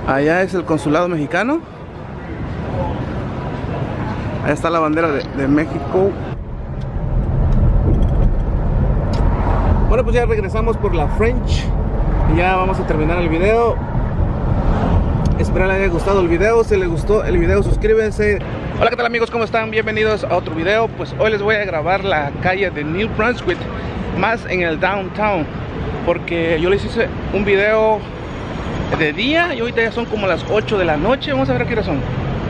Allá es el consulado mexicano. Ahí está la bandera de México. Bueno, pues ya regresamos por la French y ya vamos a terminar el video. Espero les haya gustado el video. Si les gustó el video, suscríbanse. Hola, ¿qué tal amigos? ¿Cómo están? Bienvenidos a otro video. Pues hoy les voy a grabar la calle de New Brunswick, más en el downtown, porque yo les hice un video de día y ahorita ya son como las 8 de la noche. Vamos a ver a qué hora son.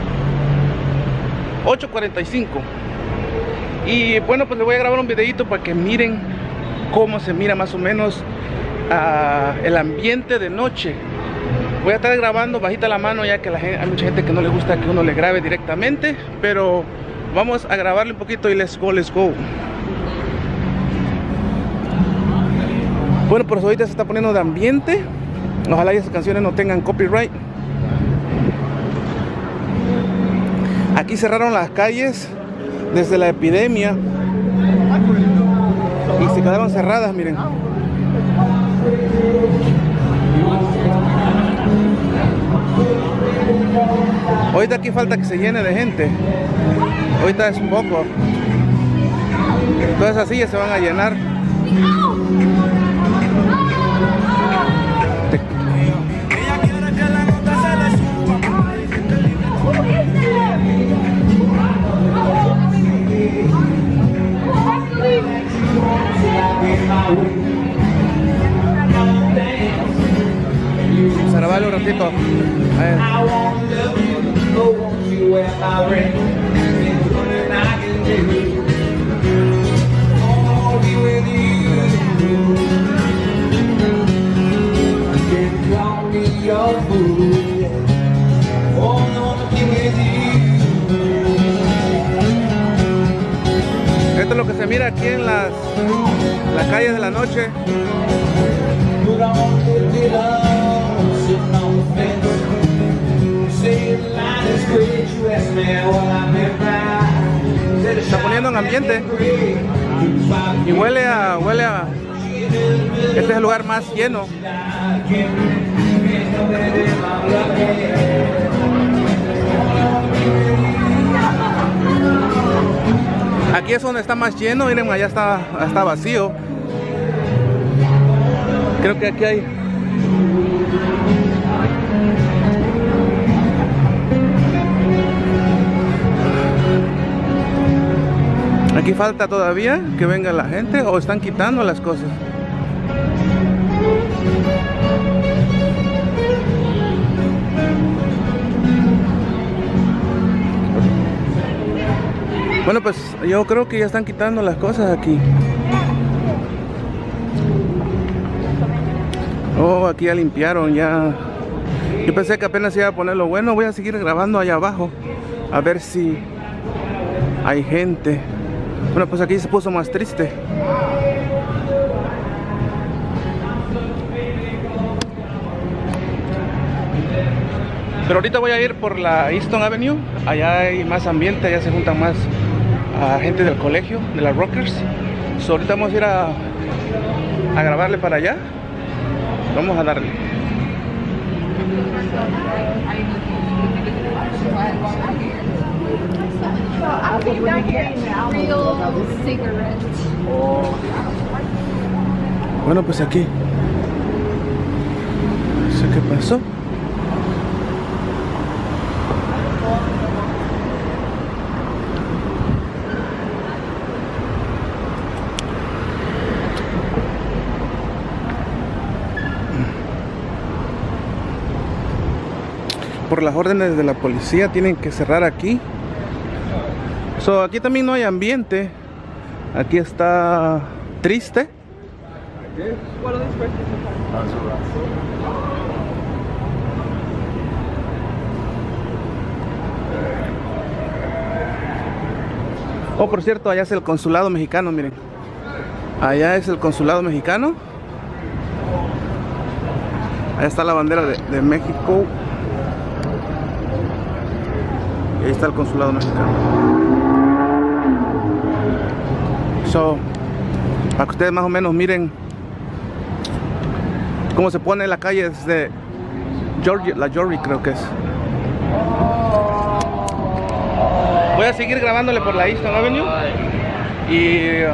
8:45. Y bueno, pues les voy a grabar un videito para que miren cómo se mira más o menos el ambiente de noche. Voy a estar grabando bajita la mano, ya que hay mucha gente que no le gusta que uno le grabe directamente, pero vamos a grabarle un poquito y let's go. Bueno, pues ahorita se está poniendo de ambiente. Ojalá esas canciones no tengan copyright. Aquí cerraron las calles desde la epidemia y se quedaron cerradas, miren. Ahorita aquí falta que se llene de gente. Ahorita es un poco. Todas esas sillas se van a llenar. Se rebaila un ratito. Esto es lo que se mira aquí en las calles de la noche. Se está poniendo en ambiente y huele a este es el lugar más lleno. Aquí es donde está más lleno, miren, allá está vacío. Creo que aquí hay. Aquí falta todavía que venga la gente o están quitando las cosas. Bueno, pues yo creo que ya están quitando las cosas aquí. Oh, aquí ya limpiaron ya. Yo pensé que apenas iba a poner lo bueno. Voy a seguir grabando allá abajo a ver si hay gente. Bueno, pues aquí se puso más triste. Pero ahorita voy a ir por la Easton Avenue. Allá hay más ambiente, allá se juntan más gente del colegio, de las Rockers. So, ahorita vamos a ir a grabarle para allá. Vamos a darle. Bueno, pues aquí. No sé qué pasó. Por las órdenes de la policía tienen que cerrar aquí. Aquí también no hay ambiente. Aquí está triste. Oh, por cierto, allá es el consulado mexicano, miren. Allá es el consulado mexicano. Ahí está la bandera de México. Y ahí está el consulado mexicano. Para que ustedes más o menos miren cómo se pone la calle desde La Georgie creo que es. Voy a seguir grabándole por la Eastern Avenue. Y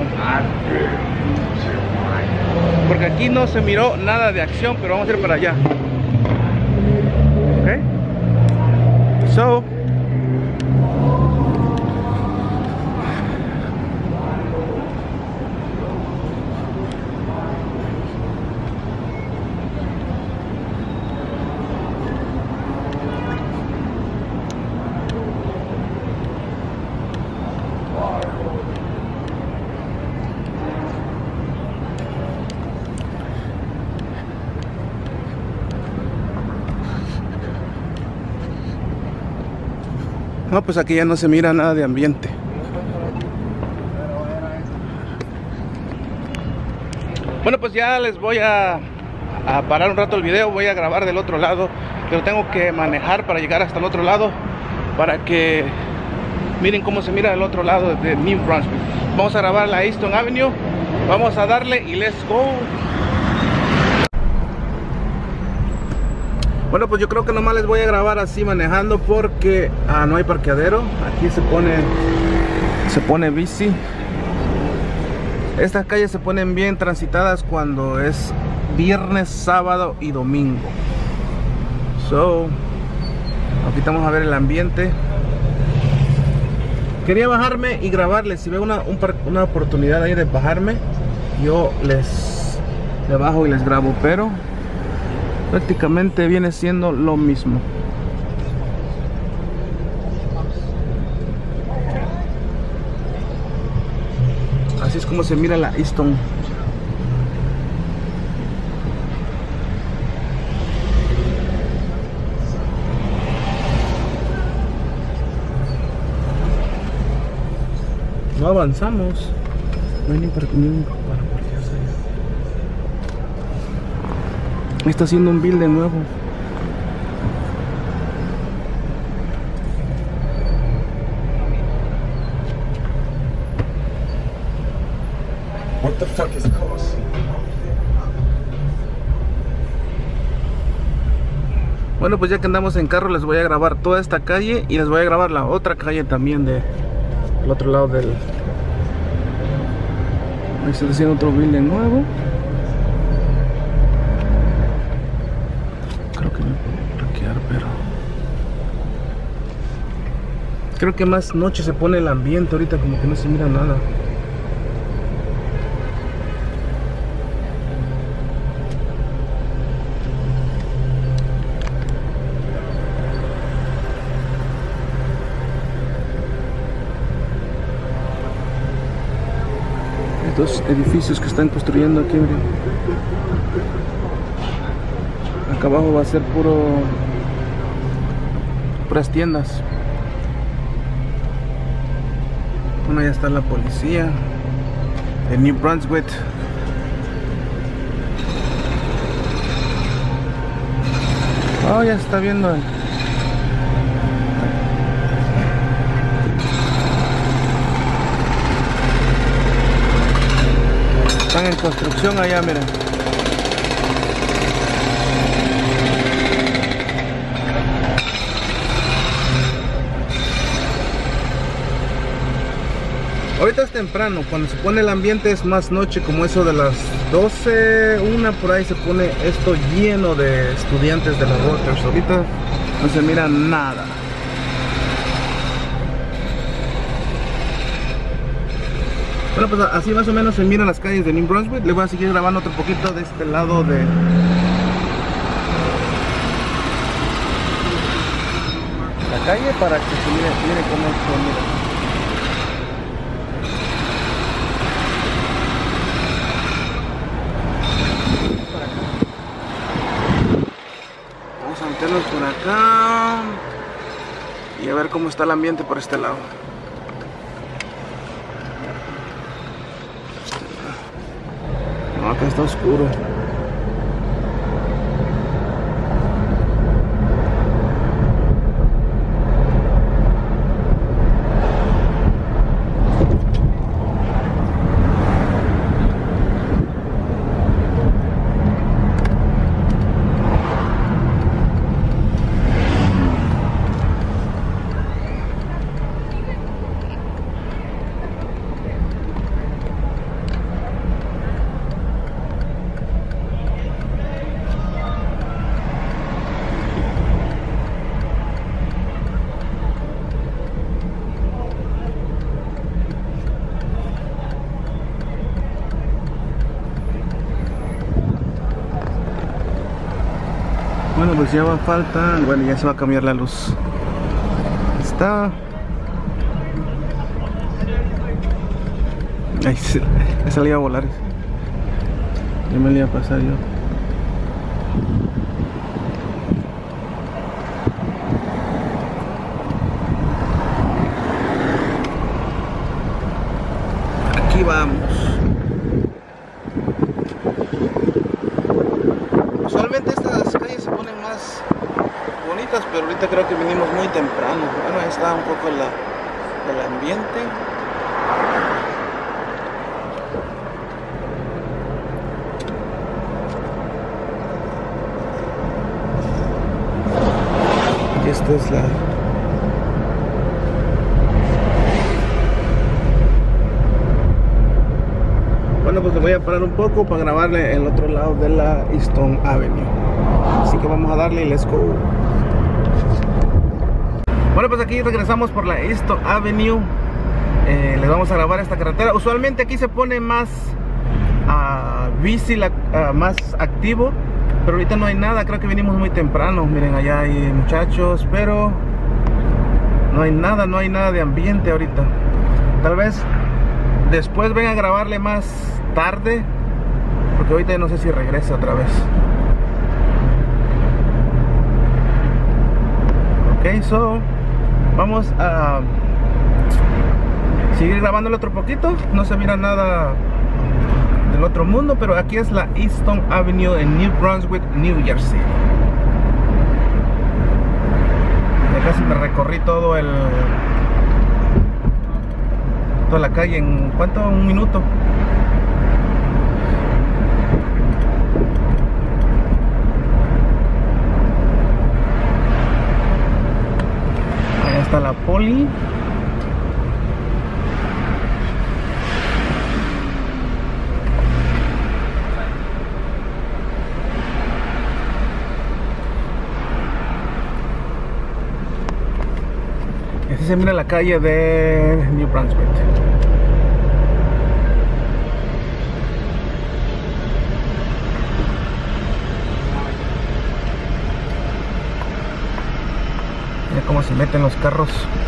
porque aquí no se miró nada de acción, pero vamos a ir para allá. Ok. So no, pues aquí ya no se mira nada de ambiente. Bueno, pues ya les voy a parar un rato el video. Voy a grabar del otro lado, pero tengo que manejar para llegar hasta el otro lado, para que miren cómo se mira del otro lado de New Brunswick. Vamos a grabar la Eastern Avenue. Vamos a darle y let's go. Bueno, pues yo creo que nomás les voy a grabar así manejando, porque no hay parqueadero. Aquí se pone bici. Estas calles se ponen bien transitadas cuando es viernes, sábado y domingo. So, aquí estamos a ver el ambiente. Quería bajarme y grabarles. Si veo una oportunidad ahí de bajarme, yo le bajo y les grabo, pero prácticamente viene siendo lo mismo. Así es como se mira la Eastern. No avanzamos. No hay ni para está haciendo un build de nuevo. What the fuck is close? Bueno, pues ya que andamos en carro, les voy a grabar toda esta calle y les voy a grabar la otra calle también del otro lado del... Ahí está haciendo otro build de nuevo. Creo que no puedo bloquear, pero creo que más noche se pone el ambiente. Ahorita como que no se mira nada. Estos edificios que están construyendo aquí, miren. Acá abajo va a ser puras tiendas. Bueno, ya está la policía de New Brunswick. Oh, ya está viendo. Están en construcción allá, miren. Ahorita es temprano, cuando se pone el ambiente es más noche, como eso de las 12, 1 por ahí se pone esto lleno de estudiantes de la Rutgers. Ahorita no se mira nada. Bueno, pues así más o menos se miran las calles de New Brunswick. Le voy a seguir grabando otro poquito de este lado de la calle para que se mire cómo se mira. Vamos a meternos por acá y a ver cómo está el ambiente por este lado. No, acá está oscuro. pues ya va a falta. Bueno, ya se va a cambiar la luz. Está. Ahí se le iba a volar. Ya me le iba a pasar yo. Aquí vamos. Usualmente estas calles se ponen más bonitas, pero ahorita creo que vinimos muy temprano. Bueno, ahí está un poco el ambiente. Y esta es la... Bueno, pues le voy a parar un poco para grabarle el otro lado de la Easton Avenue. Así que vamos a darle, let's go. Bueno, pues aquí regresamos por la Easton Avenue. Les vamos a grabar esta carretera. Usualmente aquí se pone más bici, más activo, pero ahorita no hay nada. Creo que vinimos muy temprano. Miren, allá hay muchachos, pero no hay nada de ambiente ahorita. Tal vez después venga a grabarle más tarde, porque ahorita no sé si regrese otra vez. Ok, so vamos a seguir grabándole otro poquito. No se mira nada del otro mundo, pero aquí es la Easton Avenue en New Brunswick, New Jersey. Ya casi me recorrí toda la calle en ¿cuánto? Un minuto. Ahí está la poli. Así se mira la calle de New Brunswick. Mira cómo se meten los carros.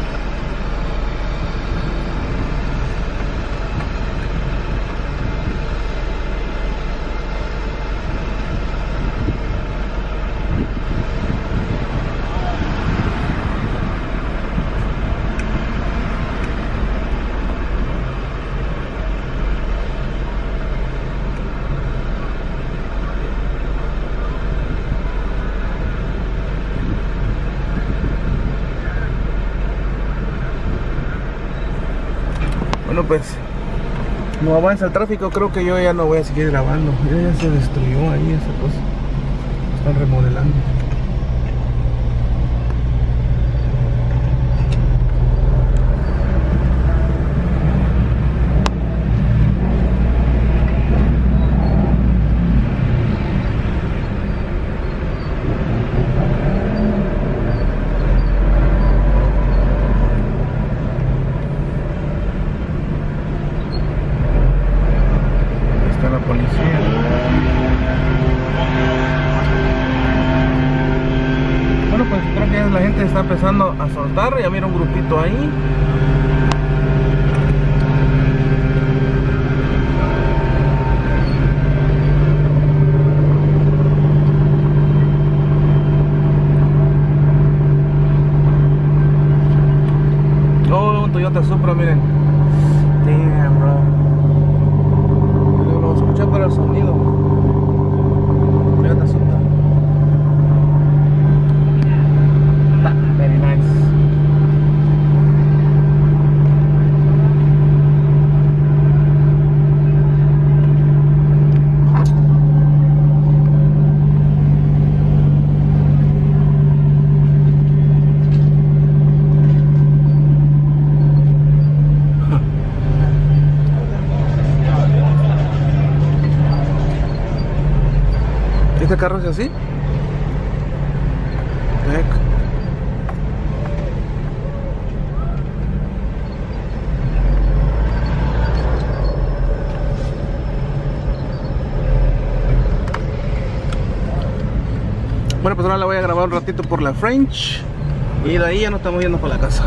Bueno, pues no avanza el tráfico, creo que yo ya no voy a seguir grabando. Ya se destruyó ahí esa cosa. Están remodelando. Bueno, pues creo que la gente está empezando a soltar. Ya mira un grupito ahí. Oh, un Toyota Supra, miren. Damn, bro. Lo escuché por el sonido. Toyota Supra. Very nice. ¿Este carro es así? Heck. Bueno, pues ahora la voy a grabar. grabar un ratito por la French y de ahí ya nos estamos yendo para la casa.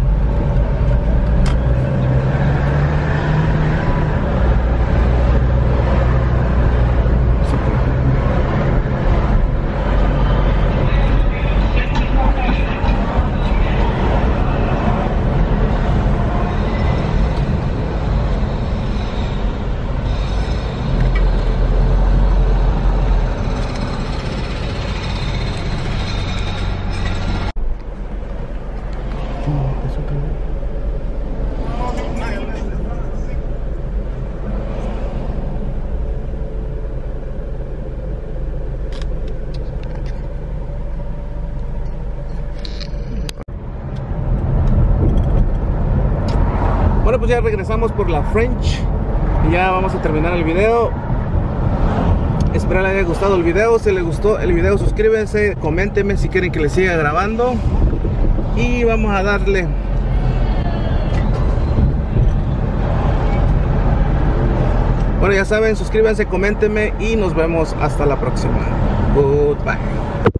Bueno, pues ya regresamos por la French y ya vamos a terminar el video. Espero les haya gustado el video. Si les gustó el video, suscríbanse, coméntenme si quieren que les siga grabando y vamos a darle. Bueno, ya saben, suscríbanse, coméntenme y nos vemos hasta la próxima. Goodbye.